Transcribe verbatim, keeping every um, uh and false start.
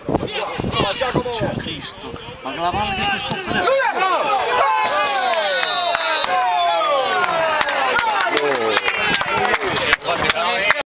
C'è Cristo, ma che la palla che ti sto prendendo?